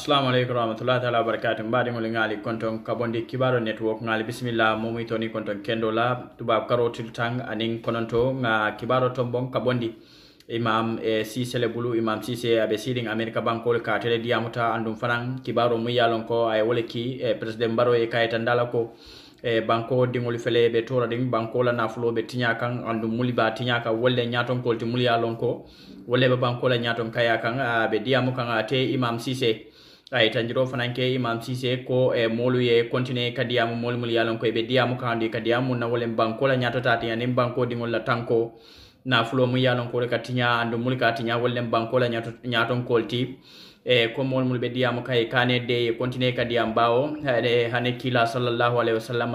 Assalamu alaikum warahmatullahi ta'ala wabarakatuh. Mbadi ngoli ngali konton kabondi kibaro network ngali bismillah momi toni konton kendo la tubab karotil tang aning kononto nga kibaro tombong kabondi Imam Ceesay bulu Imam Ceesay abe siding America bankol ka tele diamuta andum fanan kibaro mu yalon ko ay woleki president Barrow e kayta ndala ko banko dingol fele be tora ding banko la nafulo be tinya kan andum muli ba tinya ka wolle nyaton kolti muli yalon ko wolle be banko la nyaton kaya kan be diamu kan ate Imam Ceesay ay tanjiro fananke Imam Ceesay ko molu ye continue kadiamu mol mul yalon ko be diamu kan di kadiamu na wolle banko la nyato tati anim banko dingol la tanko na fulo mu yalon ko katinya andu mul katinya wolle banko la nyaton kolti ko mol mul be diamu kay kane de continue kadiam bawo hane kila sallallahu alaihi wasallam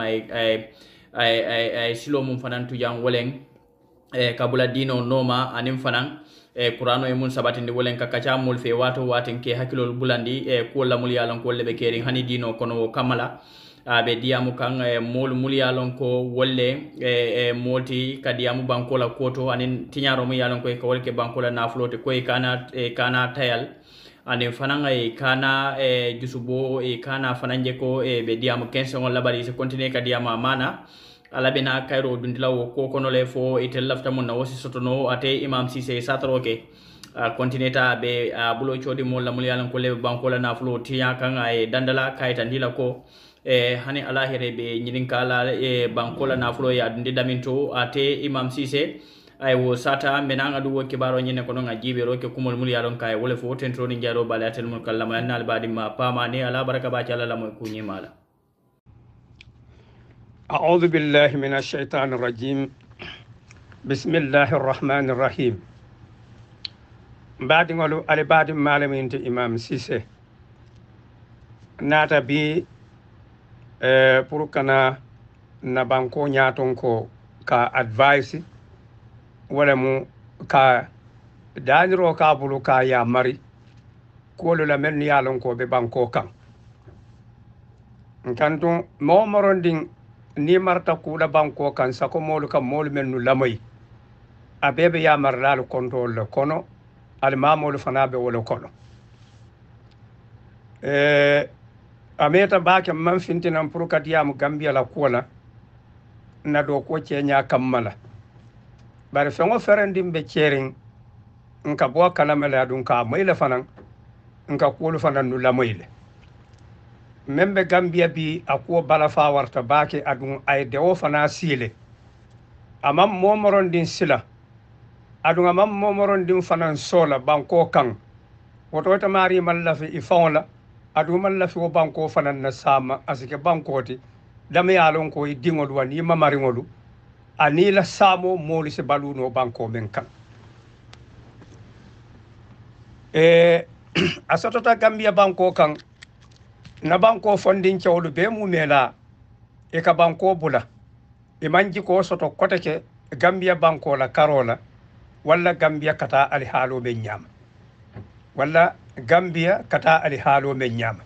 ay silo mum fanan tu jang wolen kabula dino noma anim fanan Qur'ano e mun sabatinde wolen ka kacha mul fe wato waten ke hakilol bulandi ko la mul yalon ko lebe kerin hani dino kono kamala be diamu kan mul mul yalon ko wolle molti kadiamu bankola koto anin tinyaro mu yalon ko ko wolke bankola naflote ko kana tayal anin fanan kana jusubo kana fananje ko be diamu 15 on labari se continue kadiamu amana alabina kairo dundilawo ko kono le fo itel lafta mun na wosi sotono ate Imam Ceesay satroke contineta be bulo chodi mo la mulyalan ko le banko la naflo tiya kan ay dandala kayta ndila ko hani alahire be nyidin kala banko la naflo ya dundi daminto ate Imam Ceesay ay wo sata menanga du wokke baro nyine ko non ajibe roke kumol mulyalan kay wole fo tentro ni jaro balatel mul kallama nal badi ma pamani ala baraka ba chala la moy kunyimala أعوذ بالله من الشيطان الرجيم بسم الله الرحمن الرحيم بعد نقولوا على بعد معلمين إمام Ceesay ناتا بي بروكنا نبانكو نياتونكو كا advice ولا مو كا دانيرو كابلو كا يا ماري كولو لمن يالونكو ببانكو كان كانتو مو مروندين ni marta kula banko kan sako molu kam molu men nu lamay abebe ya marlal control kono al mamolu fanabe wala kono ameta baake man fintinan pour kadiyam Gambia la kola na do ko cenya kammala bare fengo ferendim be cering nka bo kalamala dun ka mayla fanan nka kulu fanan nu lamayle membe Gambia bi akuo balafa warta baake adun ay dewo fana sile amam momoron din sila adun amam momoron din fanan sola banko kan woto tamari mallafi ifonla adu mallafi wo banko fanan na sama asike bankoti dame yalon ko dingol wani mamari ngolu anila samo moli se baluno banko men kan asatota Gambia banko kan na banko fondin cewlu be mu mela e ka banko bula e manji ko soto kotake Gambia banko la karola walla Gambia kata ali halo be nyama walla Gambia kata ali halo be nyama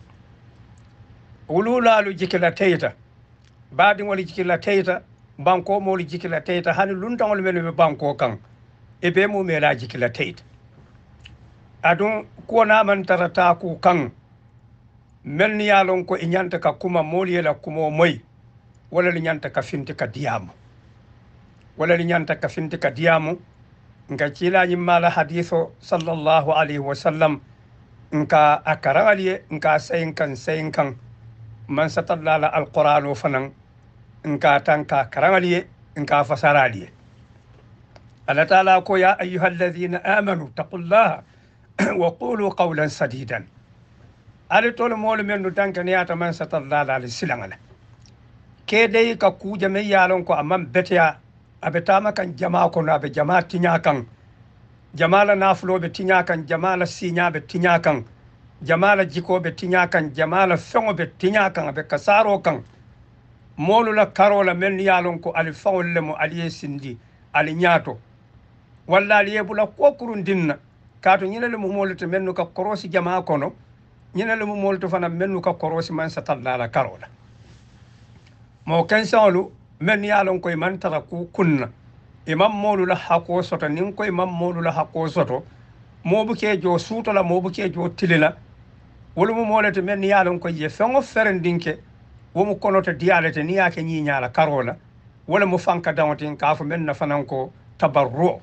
ulula lu jikila teyta baadi ngol jikila teyta banko mo lu jikila teyta hani luntangol men be banko kan e be mu mela jikila teyta adun ko na man tarata ku kan men ni yalon ko inyanta ka kuma moli la kuma moy wala li nyanta ka finti ka diamu wala li nyanta ka finti ka diamu nga cila ni mala hadithu sallallahu alaihi wasallam nka akarali nka sayin kan man satallala alquranu fanan nka tanka karali nka fasarali Allah ta'ala ko ya ayyuhalladhina amanu taqullaha wa qulu qawlan sadidan ali tolo molu men no dankane ata man satallala ali silangala ke dey ka kuja me yalon ko amam betia abetama kan jama ko na be jama tinya kan jamala naflo be tinya kan jamala sinya be tinya kan jamala jiko be tinya kan jamala fengo be tinya kan be kasaro kan molu la karola men yalon ko ali fawle mo ali sindi ali nyato walla ali yebula kokurun dinna kato nyinale mo molu to men no ka korosi jama kono ñinale mu molto fana mennu ka korosi man satallala karola mo kensalu men yalon koy man tara ku kunna imam molu la hako soto nin koy imam molu la hako soto mo buke jo suto la mo buke jo tilila wolu mo molete men ni yalon ko je fengo ferendinke womo konoto diyalete ni yake ñiñala karola wala mo fanka dawotin kafo men na fanan ko tabarru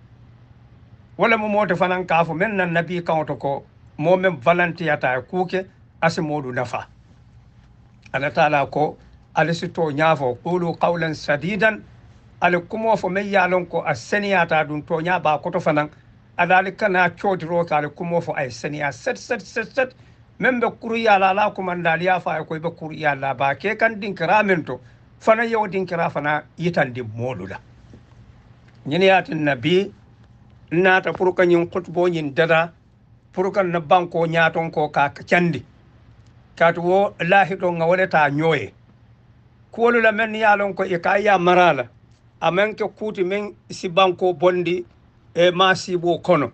wala mo mote fanan kafo men na nabi kawto ko mo men valantiyata kuke asi modu nafa ala taala ko ala sito ñaafo qulu qawlan sadidan ala kumo fo men yalon ko a seniyata ɗum to ñaba koto fanan adali kana codiro ka ala kumo fo ay seniya set men be kuriyala ala kumandali ya fa ko be kuriyala ba ke kan dinkira men to fana yow dinkira fana yitandi molula ñini yatin nabi nata pour que ñin khutbo ñin dada pour que na banko ñaton ko ka candi katu wo lahi do nga woleta ñoye kuwolu la men yalon ko e ka ya marala amen ke kuti men si banko bondi e masibo kono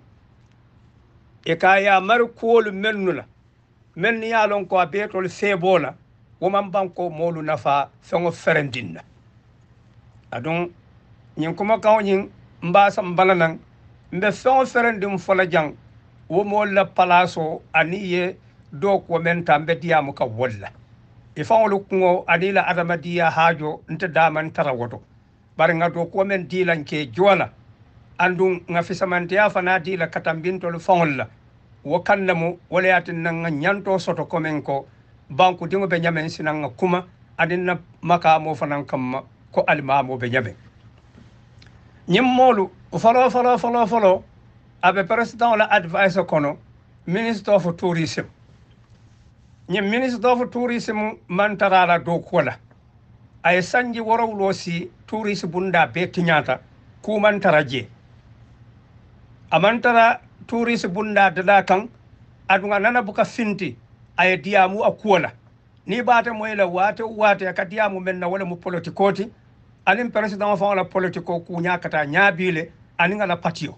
e ka ya mar kuwolu mennula men yalon ko abetol febola woman banko molu nafa fengo ferendinna adon ñin kuma kaw ñin mbasa mbalanan mbe fengo ferendim fola jang wo mo la palaso aniye do ko men tambe diamu ka walla e fawlu ko adila adamadiya hajo nte daman tarawoto bar nga do ko men dilanke jola andun nga fisamantiya fana dila katambintol fawla wo kannamu wala yatin nan nyanto soto komen ko banku dingo be nyamen sinan kuma adinna maka mo fanan kamma ko almamo be nyamen nyimmolu follow abe president la advice kono minister of tourism nyim minister of tourism man tarala do kola ay sanji worowlo si tourism bunda be tinyata ku man taraje amantara tourism bunda dada kan adunga nana buka finti ay diamu akola ni bata moyla wate ka diamu menna wala mu politikoti anin president fa wala politiko ku nyakata nyabile aninga la patio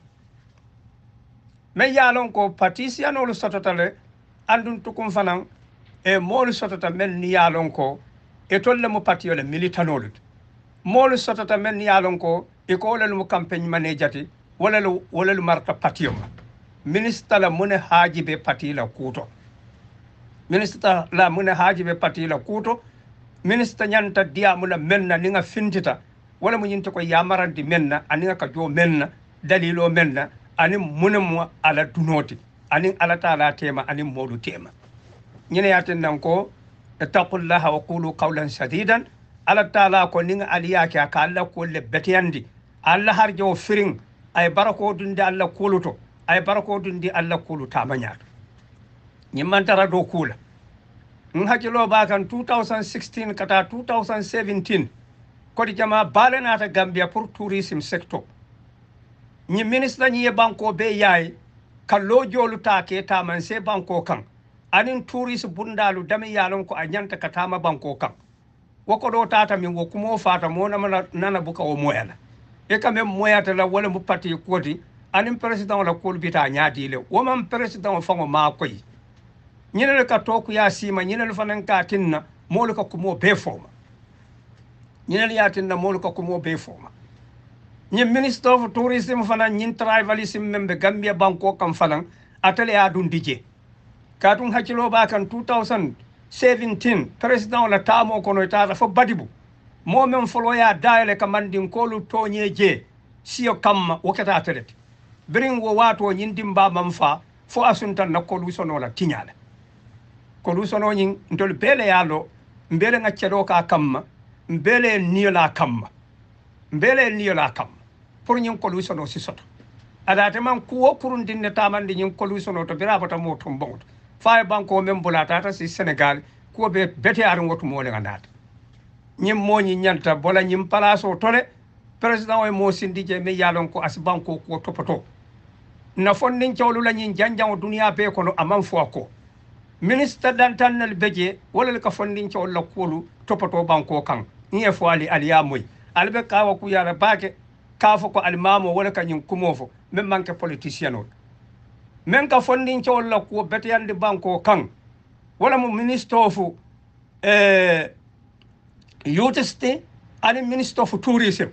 me yalon ko patisiano lu sototale andun tukum fanan e molu sotota men ni yalon ko e tolle mo patio le militanolu molu sotota men ni yalon ko e ko wala mu campagne manejati wala lu marta patio ministre la mune hajibe patila kuto ministre la mune hajibe patila kuto ministre nyanta diamu la menna ninga fintita wala mu nyinte ko yamarandi menna aninga ka jo menna dalilo menna ani munemu ala dunoti ani ala taala tema ani modu tema ñene yaten nan ko taqullaha wa qulu qawlan sadidan ala taala ko ninga aliyaki aka alla ko le betiyandi alla harjo firing ay barako dundi alla kuluto ay barako dundi alla kuluta mañato ñimmantara do kula hakilo ba kan 2016 kata 2017 kodi jama balenata Gambia pour tourisme sector ñi ministre ñi banko be yaay kallo jolu take taman se banko kan anin touriste bundalu dami yalon ko a nyanta katama banko kan woko do tata min wo kumo fata mo nana buka o moyala e kam moyata la wala mu parti koti anin president la kol bita nyaadi le wo man president fango ma koy ñine ka toku ya sima ñine fanan ka tinna mo ka kumo be foma ñine ya tinna mo ka kumo be foma ñi minister of tourism fana ñin tribalism membe Gambia banko kam fana atale adun dije katun hakilo ba kan 2017 president la tamo kono tata fo badibu mo men folo ya daile kamandin kolu tonyeje siyo kamma wakata atlet bring wo wato ñin dimba mamfa fo asuntan na kolu sono la tinyala kolu sono ñin ndol bele yalo mbele ngaccedo ka kamma mbele niyola kamma pour ñin kolusono si soto adate man kuwo kurundinne tamande ñin kolusono to birabata mo tom bonto faye banko men bulatata si Sénégal ko be bete ar ngotu mo le ngata ñim moñi ñanta bola ñim palaso tole président o mo sindije me yalon ko as banko ko topoto na fondin ciowlu la ñin janjang duniya be ko no amam fo ko ministre dantanel beje wala ka fondin ciowlu la kolu topoto banko kan ñe fo ali aliyamoy albe kawa ku yara baake kafo ko almamo wala kanyum kumofo men manke politicien o men ka fondin ci wala ko beteyande banko kan wala mo ministre of youth ani ministre of tourism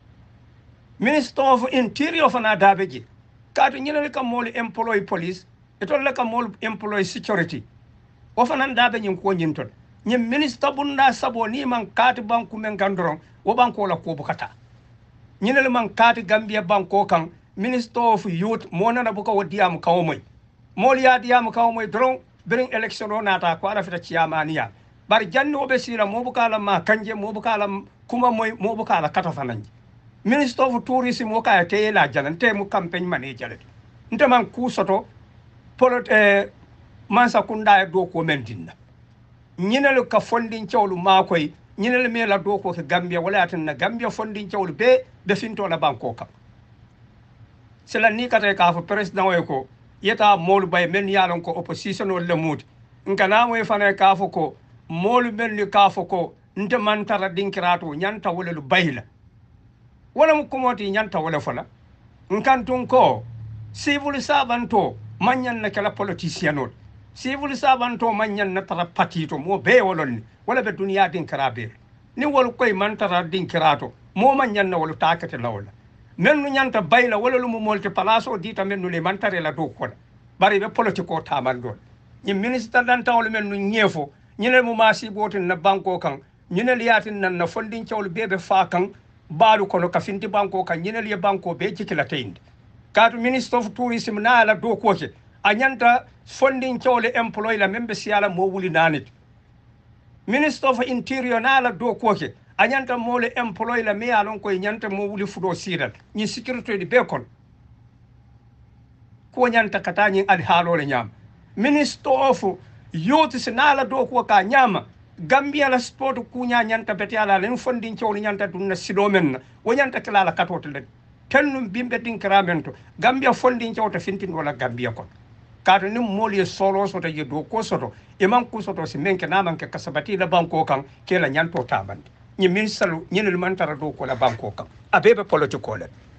ministre of interior fana dabeji kato ñinal kam moli employee police etolle ka mol employee security o fanan dabe nyin ko nyin ton nyin ministre bunda sabo ni man kati banku men gandoron wo banko la ko bukata nyinel man kati Gambia banko kan minister of youth mona na buka wadiam kawmoy mol ya diam kawmoy dron bring election o nata ko ala fita ciamaniya bar janno be sira mo bukala ma kanje mo bukala kuma moy mo bukala kata fanan minister of tourism o ka te la jalan te mu campaign manager nte man ku soto polot mansa kunda do ko men dinna ñinel ka fondin ciowlu makoy ñinel me la do ko ke Gambia wala tan na Gambia fondin ciowlu be finto la banko kam sela ni kata ka fo president way ko yeta molu bay men yalon ko opposition wala mut ngana moy fana ka fo ko molu men ni ka fo ko nte man tara dinkirato nyanta wala lu bayla wala mu komoti nyanta wala fala nkantun ko civil servanto manyan na kala politicien civil servanto manyan na tara patito mo be wolon wala be duniya din karabe ni wol koy man tara din kirato mo manyan na wala takate lawla men nu nyanta bayla wala lu mo molte palaso dita men nu le man tare la do ko bari be politiko taman don ni ministre dan tawol men nu ñefo ñine mu masi botin na banko kan ñine liyatin nan na fondin cawol bebe fa kan baalu kono ka finti banko kan ñine li banko be jikila tayinde katu ministre of tourism na la do ko ke anyanta fondin cawle employee la membe siala mo wuli nanit minister of interior na la do ko ke anyanta mole employee la me alon ko nyanta mo wuli fudo sidal ni security di bekon ko nyanta kata nyi al halole nyam minister of youth na la do ko ka nyama Gambia la sport kunya nyanta betiala len fondin cawle nyanta dunna sido men wo nyanta kala la katotel tennum bimbe din kramento Gambia fondin cawta fintin wala Gambia kon kato ni moli solo soto ye do ko soto e man ku soto si menke na man ke kasabati la banko kan ke la nyanto tabande ni ministre ni le man tara do ko la banko kan abebe politiko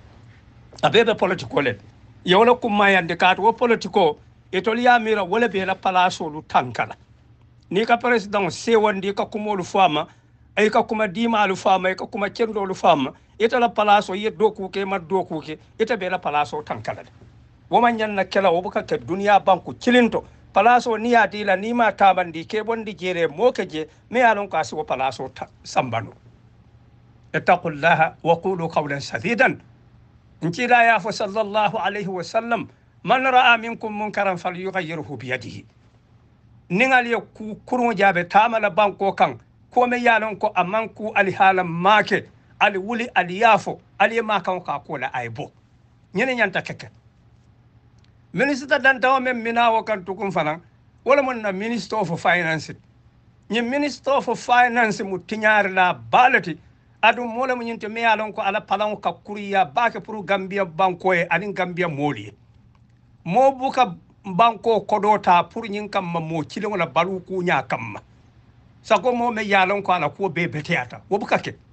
le yawla kum mayande kato wo politiko e to liya mira wala be la palaso lu tankala ni ka president se wandi ka kumolu fama ay ka kuma dima lu fama ay ka kuma cendo lu fama ita la palaso ye do ku ke ma do ku ke ita be la palaso tankala woman yanna kela wobuka ke duniya banku cilinto palaso ni adila ni ma tabandi ke bondi jere moke je me alon ko asi wo palaso sambano ittaqullaha wa qulu qawlan sadidan inci la ya fa sallallahu alayhi wa sallam man ra'a minkum munkaran falyughayyirhu bi yadihi ningal ye ku kurun jabe tamala banko kan ko me yalon ko amman ku alihala make ali wuli aliyafo ali ma kan ka ko la aybo nyene nyanta keke ministre dantawo men minawo kan tukun fanan wala mon na minister of finance ni minister of finance mu tinyar la balati adu mola mu nyinte me alon ko ala palan ka kuriya baake pour Gambia banko e ani Gambia moli mo buka banko kodota pour nyin kam mo cile wala balu ku nya kam sako mo me yalon ko ala ko be beteata wo buka ke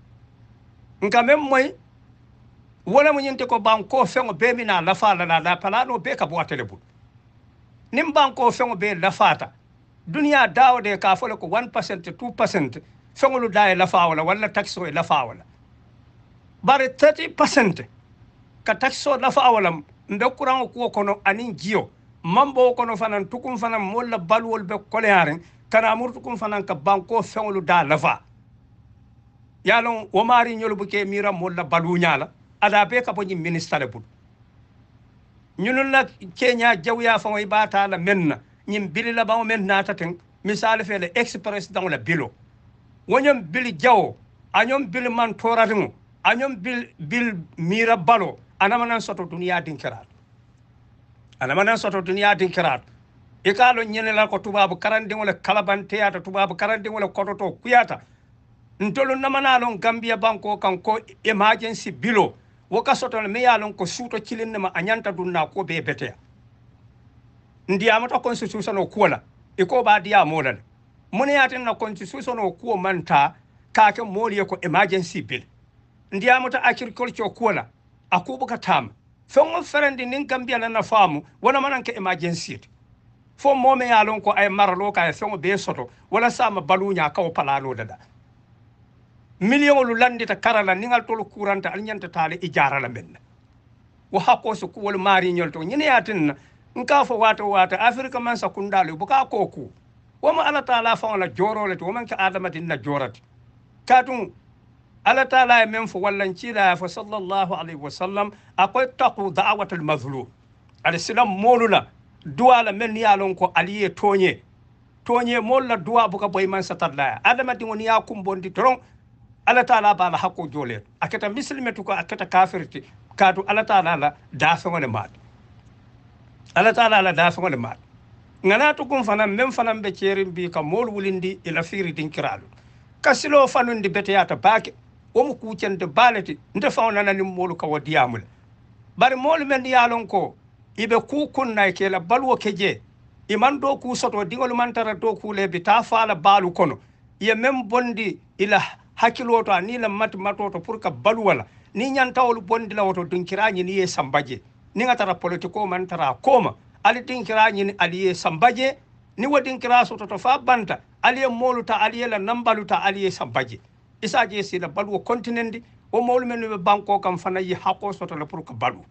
ngam moy wala mu nyinte ko banko fengo be mina la fala la palano be ka bo telebul nim banko fengo be la fata dunia dawde ka fole ko 1% 2% fengo lu dai la fawala wala taxo la fawala bare 30% ka taxo la fawala mbe kuran ko kono anin jiyo mambo kono fanan tukum fanan molla balwol be kolearen kana mur tukum fanan ka banko fengo lu da la fa yalon o mari nyolu buke mira molla balu nyala ada be ka boni ministre bul ñunul la Kenya jawya fa way bata la menna ñim bili la ba men nata ten misal fe le ex president la bilo wonyam bili jaw anyom bil man toratu anyom bil mira balo anamanan soto duniya dinkirat e kalo ñene la ko tubabu karandi wala kalabante ata tubabu karandi wala kototo kuyata ntolu namanalon Gambia banko kan ko emergency bilo woka soto me yalon ko suto cilin ma anyanta dunna ko be bete ndiyama to constitution o kuola e ko ba diya molal mun yatin na constitution o ko manta kake moliye ko emergency bill ndiyama to agriculture kuola akubu katam fengo ferandi nin Gambia na famu wala mananke emergency fo mo me yalon ko ay maralo ka fengo be soto wala sama balunya ka o palano dada million lu landita karala ningal tolu kuranta al nyanta tale ijara la men wa hako su ko wol mari nyolto nyine yatin nka fo wata afrika man sakundalu buka koku wama ala taala fa wala jorole to man ka adama dinna jorati katun ala taala men fo wallan cila fa sallallahu alaihi wasallam akoy taqu da'watul mazlum al islam molula duwa la men yalon ko aliye tonye molla duwa buka boy man satalla adama dingo ni yakum bondi toron ala taala bala hakko jole akata muslimetu ko akata kafirti kadu ala taala la dafa ngone mat ala taala la dafa ngone mat ngana to kum fanam mem fanam be cerim bi ka mol wulindi ila firi din kiralu kasilo fanundi beteyata baake womo kucente baleti nde fawnana ni molu ka wadiyamul bari mol men yalon ko ibe ku kunna ke la balwo keje iman do ku soto dingol man tara do ku lebi ta faala balu kono ye mem bondi ila hakiloto ani la matoto pour ka balu wala ni nyantawol bondi la woto dinkirañi ni ye sambaje ni ngatara politiko man tara koma ali dinkirañi ni ali ye sambaje ni wadinkira soto to fa banta ali ye moluta ali ye la nambaluta ali ye sambaje isaje si la balu continendi o mol men be banko kam fana yi hako soto la pour ka balu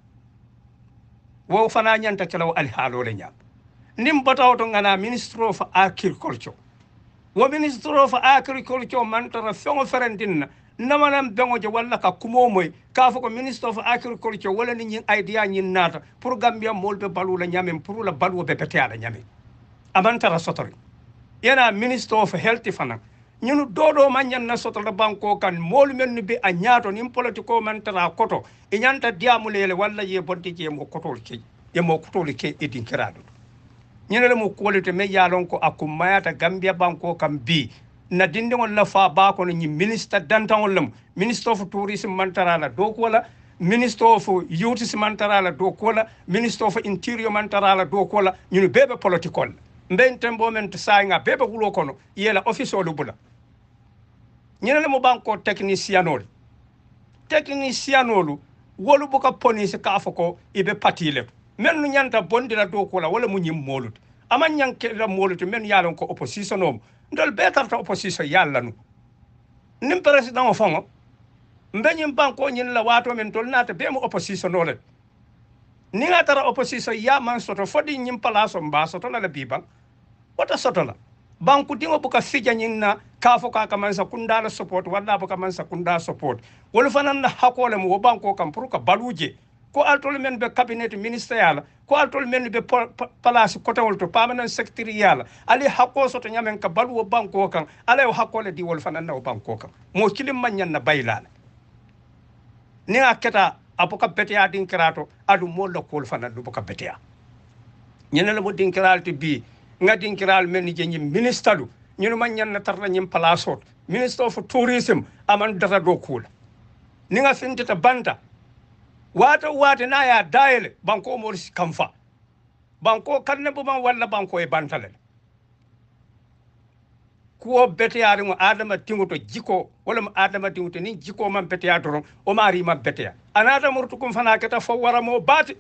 wo fana nyanta kelaw ali halole nyam nim bataw to ngana minister of agriculture wo minister of agriculture man tara fengo ferendinna namanam bengo je walla ka kumo moy ka fo ko minister of agriculture wala ni nyin idea nyin nata pour gambia molbe balu la nyamem pour la balu be pete ala nyame amantara sotori yana minister of health fana ñunu dodo ma ñanna sotola banko kan mol men be a ñaato nim politiko man tara koto e ñanta diamulele walla ye bonti je mo kotol ke e mo kotol ke edin kirado ñenele mo quality me yalon ko akum mayata gambia banko kam bi na dinde on la fa ba ko ni minister dantan lam minister of tourism man tara la do ko la minister of youth man tara la do ko la minister of interior man tara la do ko la ñunu bebe politikol mben tembo men sainga bebe wulo kono yela office o lubula ñenele mo banko technicianol wolu buka police ka fako ibe patile men nu nyanta bondira do ko la wala mu nyim molut ama nyanke la molut men yalon ko opposition om ndol betar ta opposition yalla nu nim president o fongo mbenyim banko nyin la wato men tol nata be mo opposition ole ni ngatara opposition ya man soto fodi nyim palaso mba soto la biban wata soto la banku dingo buka fija nyinna kafo ka kamansa kundala support wala buka mansa kunda support wol fanan na hakole mo banko kam pour ka baluje ko altol men be cabinet ministerial ko altol men be place kotawol to permanent secretarial ali hakko soto nyamen ka balu banko kan ala hakole di wol fanan na banko kan mo kilim manyan na baylala ni aketa apoka betia din krato adu mo la kol fanan du buka betia ñenela mo din kralti bi ngadin kiral men je ñi ministalu ñunu man ñan na tarla ñim palasot minister of tourism aman data do kula ni nga fintita banta wata na ya daile banko mo si kamfa banko kanne bu man walla banko e bantale ko beteyaari mo adama tinguto jiko wala mo adama tinguto ni jiko man beteya doron o mari ma beteya anata murtu kum fana keta fo wara mo bati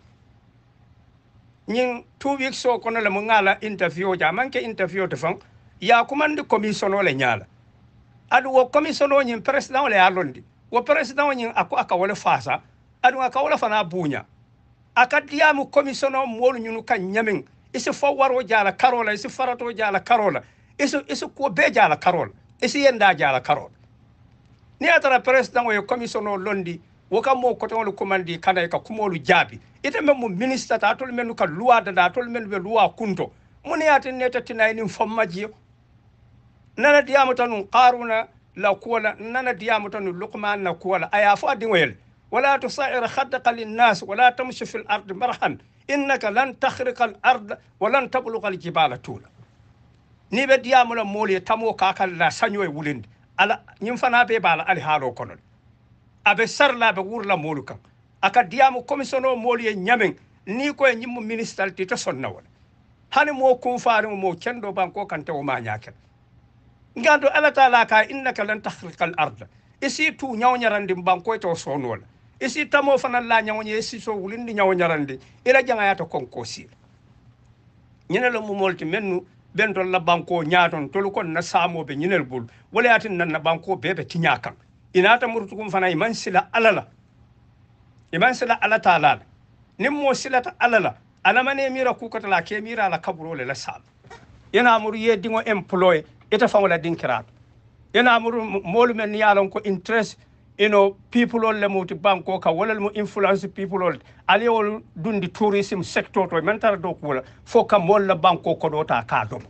ñing 2 weeks so kono le mo ngala interview ja manke interview te fon ya kumandi commission le nyala adu wo commission o ñing president le alondi wo president o ñing ako aka wala fasa adu aka wala fana bunya aka diamu commission o molu ñunu kan ñamen isi fo waro jala karola isi farato jala karola isi ko be jala karola isi yenda jala karola ni atara president o commission o londi woka mo ko ton commandi kana ka kumolu jabi ite mem mo ministre ta tol menu ka loi da tol menu be loi kunto muni ate neta tinayni fammaji nana diamu tanu qaruna la kola nana diamu tanu luqman na kola aya fa dinwel wala tusair khaddaka linnas wala tamshi fil ard marhan innaka lan takhriqa al ard wa lan tablugha al jibala tula ni be diamu la moli tamo kakal la sanyoy wulindi ala nyim fana be bala ali halo kono abe sarla be wurla molukan aka diamu commissioner moliye nyamen ni ko nyimmu municipality to sonna wala hani mo kum faare mo kendo banko kan taw ma nyaake ngando ala taala ka innaka lan takhriqal ard isi tu nyawnyarandi banko to sonno wala isi tamo fanan la nyawnya isi so wulindi nyawnyarandi ila janga yato konko si nyinelo mo molti mennu bentol la banko nyaaton tolu kon na samo be nyinel bul wala yatin nan na banko bebe tinyakan inata murtukum fana iman sila alala ala taala nimmo silata alala alamane mira ku kota la ke mira la kaburo le la sal yana muru ye dingo employ ita fa wala dinkirato yana muru molu men yalon ko interest people le muti banko ka wala mo influence people ali wol dundi tourism sector to mentar do ko fo ka mol la banko ko do ta ka do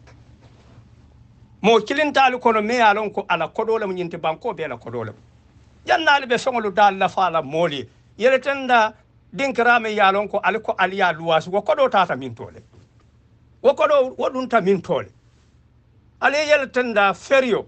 mo kilintali kono me yalon ko ala kodole mo nyinti banko be la kodole jannali be songolu dal la fala moli yele tenda dinkirame yalon ko ali ko aliya luwas wo kodo tata min tole wo kodo wodun ta min tole ali yele tenda ferio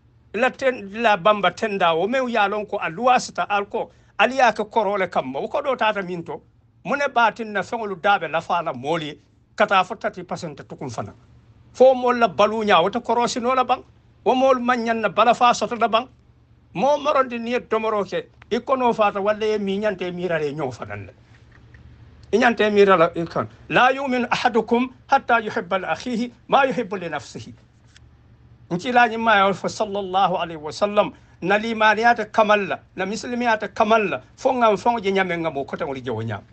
la bamba tenda o mew yalon ko aluwas ta alko aliya ka korole kamma wo kodo tata min to mune batin na songolu dabe la fala moli kata fo 30% tukun fana fo mol la balunya wota korosi no la bang wo mol manyan na bala fa soto da bang mo maronde ni domoro ke ikono fata walle mi nyante mirale nyo fanan nyante mirala ikon la yu'min ahadukum hatta yuhibba li akhihi ma yuhibbu li nafsihi nci la ni ma fa sallallahu alaihi wasallam na limaniyata kamalla na muslimiyata kamalla fo ngam fo je nyame ngam ko tan wali jewo nyam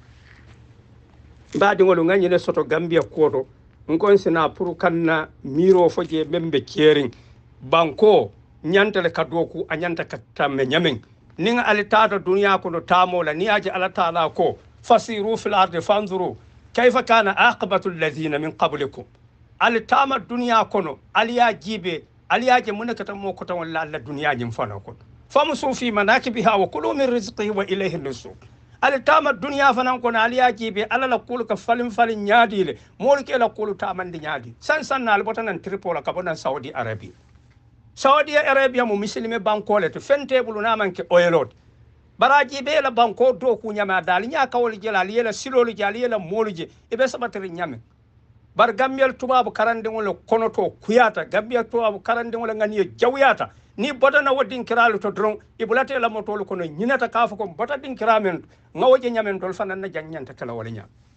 baadi ngolu ngani le soto gambia kodo ngon sina pour kanna miro fo je membe kering banko nyantale kadoku a nyanta katamme nyamen ninga alitata dunya ko no tamola ni aji ala taala ko fasiru fil ardi fanzuru kayfa kana aqibatu alladhina min qablikum alitama dunya kono aliya jibe aliya je munakata mo ko tan walla alla dunya nyim fana ko famsu fi manakibiha wa kulu min rizqihi wa ilayhi nusuk alitama dunya fanan kono aliya jibe ala la kulu ka falin nyaadile molke la kulu tamandi nyaadi san na albotanan tripola ka bonan saudi arabia mo muslime bankole to fentebulu namanke oyelot baraji be la banko do ku nyama dal nya kawol jelal yela silolu jal yela moluje e be sabatri nyame bar gambel tubabu karande wala kono to kuyata gambel tubabu karande wala ngani jawyata ni bodana wodin kiralu to dron ibulate la motolu kono nyinata kafa ko bota din kiramen ngawoje nyamen dol fanan na janyanta kala wala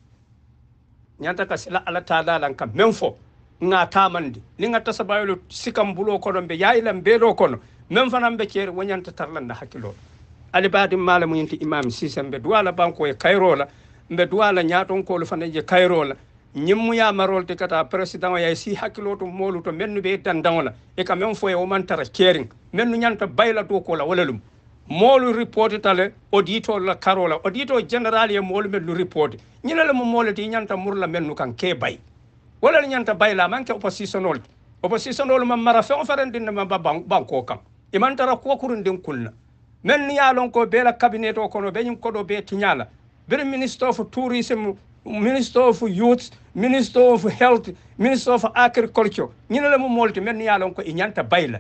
nyanta ka sila ala taala lan kam memfo nga tamandi ni nga tasabaylo sikam bulo kono be yailam be do kono mem fanam be cer wonyanta tarlan na hakilo ali baadi malamu yinti imam Ceesay be duwala banko e kayrola be duwala nyaton ko lu fanaje kayrola nyimmu ya marol te kata president ya si hakilo to molu to mennu be dandangola e kam mem foye o man tara kering mennu nyanta bayla to ko la walalum molu report tale auditor la karola auditor general ye molu mennu report nyinala mo molati nyanta murla mennu kan ke bay wala nyanta bayla manke oppositionol ma mara fe on farandin ma banko kam e man tara ko kurundin kulna men ya lon ko be la cabinet o kono be nyim ko do be tinyala be minister of tourism minister of youth minister of health minister of agriculture nyina mo molti men ya lon ko e nyanta bayla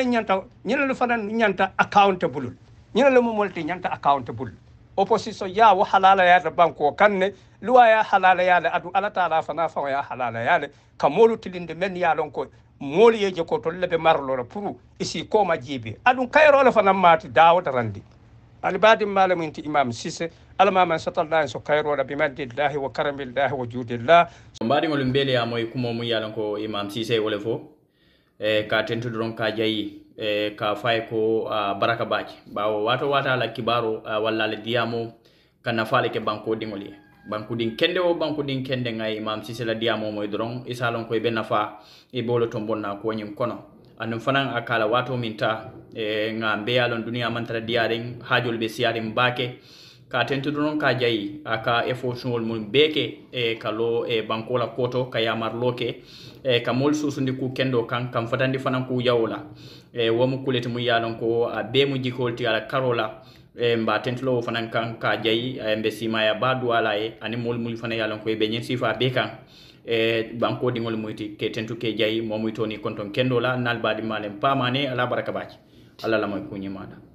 nyina fanan nyanta accountable nyina mo molti nyanta accountable opposition ya wa halala ya da banko kanne luwa ya halala ya da adu ala taala fana fa ya halala ya le kamolu tilinde men ya lon ko moli yeje ko to lebe marlo pour isi ko ma jibe adu kayro la fana mati dawata randi ali badi malamu inti imam Ceesay alama man satallahu so kayro da bimadillah wa karamillah wa judillah mbadi ngol mbele ya moy kumo mu yalan ko imam Ceesay wala fo ka tentu don ka jayi ka fay ko baraka baji bawo wata la kibaro walla le diamo kana fale ke banko dingoli banku din kende o banku din kende ngai imam Ceesay la diamo moy dron isalon ko be nafa e bolo to bonna ko nyim kono anum fanan akala wato minta ngambe yalon duniya mantara diaring hajol be siarim bake ka tentu dron ka jayi aka effortol mun beke kalo banko la koto kayamar loke ka mol susundi ku kendo kan kam fatandi fanan ku yawla womu kuleti mu yalon ko be mu jikolti ala karola mba tentulo fanan kan ka jayi mbe simaya badu ala ani mol mul fanan yalon ko be nyen sifa be kan banko dingol muyti ke tentu ke jayi mo muy toni konton kendo la nal badi malem pamane ala baraka baci alla la moy ku nyimada